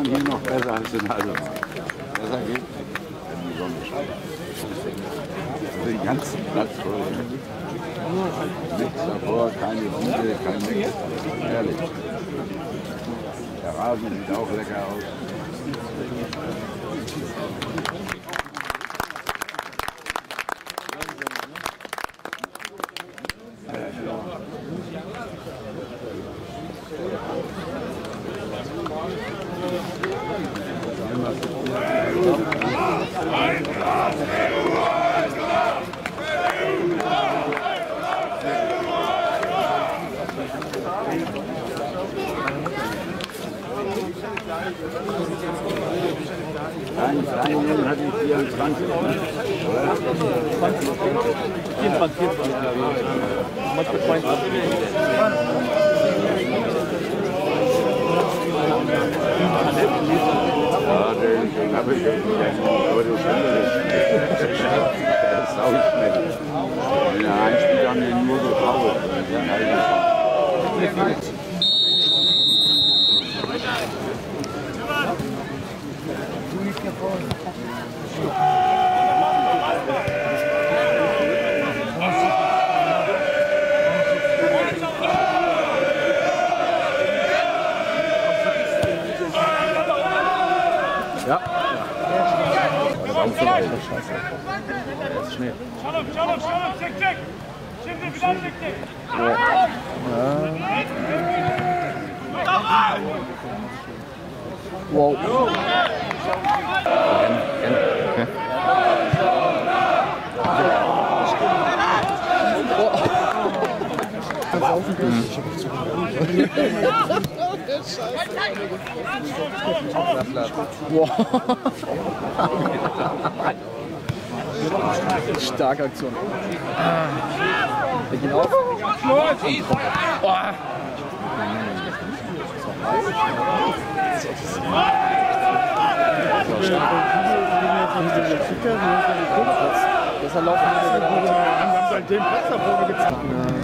hier noch besser als in Altona. Besser geht nicht, wenn die Sonne scheint. Also den ganzen Platz voll. Nichts davor, keine Wiese, kein Nichts. Herrlich. Der Rasen sieht auch lecker aus. Kleinen hatte ich 24. 24. Ja, den habe ich irgendwie, aber du kannst das ist auch nicht mehr. Wenn er einspielt, haben wir nur so Farbe. Ja. Das ist schnell. Shalom, check. Şimdi bir daha çekti. Wow. Starke Aktion. Wir gehen auf. Deshalb laufen wir den Platz davor gezeigt.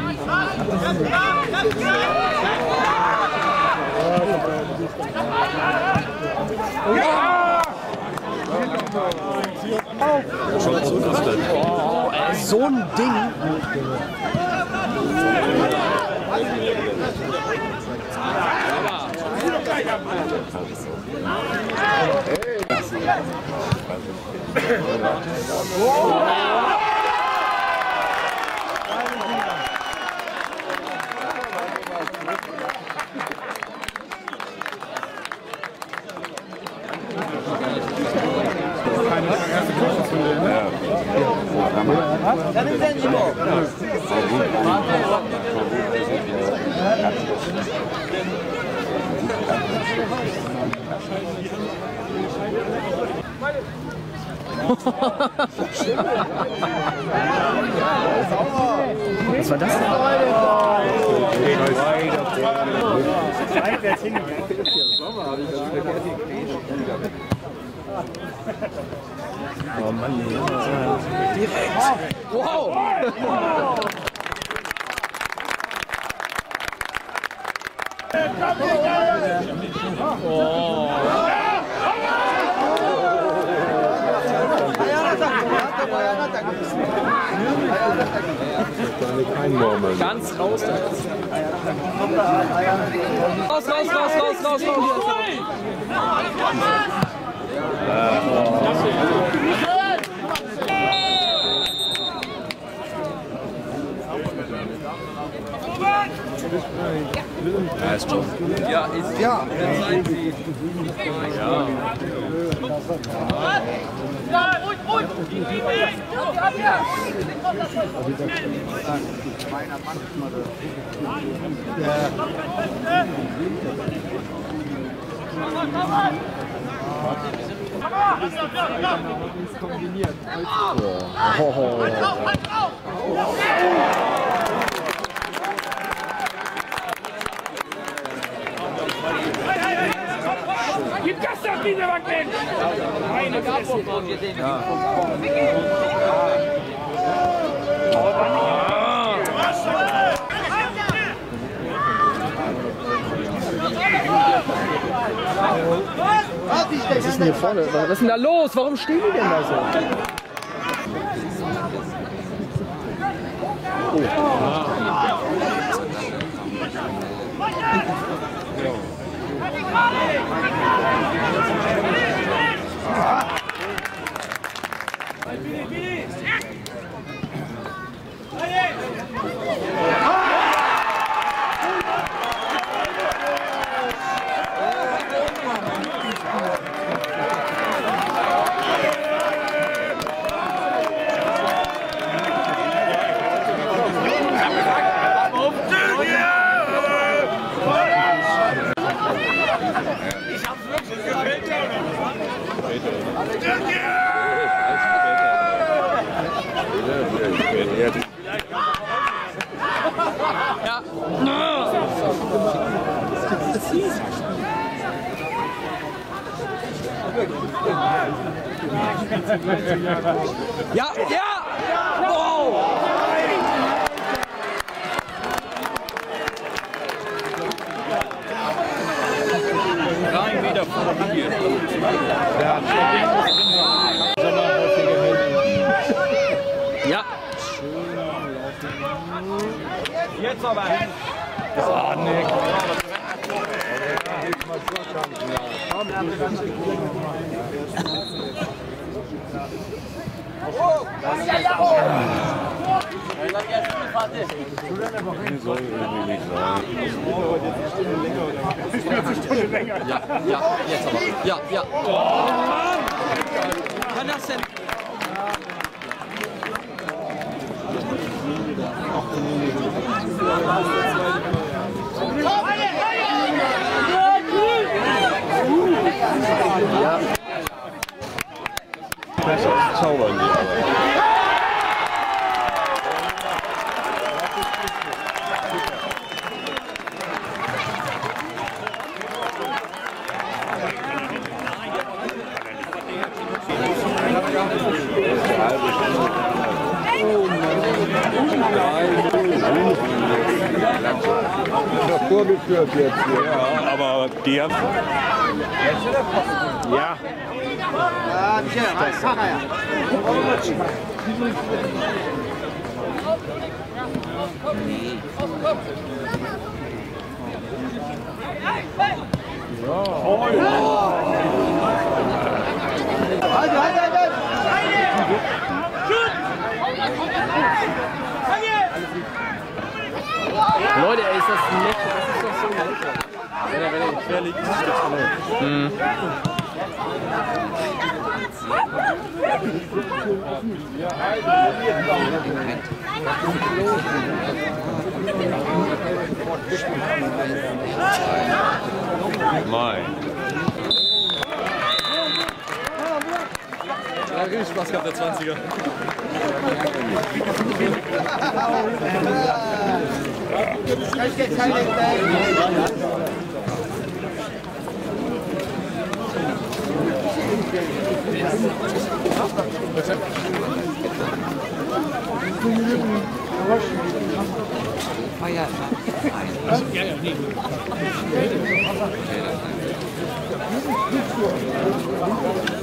Oh, ey, so ein Ding. Was war das denn? Oh Mann, direkt! Wow! Ganz raus da. Raus! Ja, ist schon. Ja, ist ja. Ruhig! Gib Gas auf diese Bank hin! Meine Fresse! Ja. Was ist denn hier vorne? Was ist denn da los? Warum stehen die denn da so? Ja, ja! Wow! Rein wieder vor der Linie. Ja. Jetzt aber. Oh, Nick. Ja, jetzt aber. Ja, ja. Kann das denn? Ja. Zaubern die aber. Vorgeführt jetzt hier. Ja, aber die haben... Ja. Leute, ey, ist das nett? Das ist doch so nett. Wenn er quer liegt, ist das verloren. Mein. Ja, richtig Spaß gehabt, der 20er. Ja,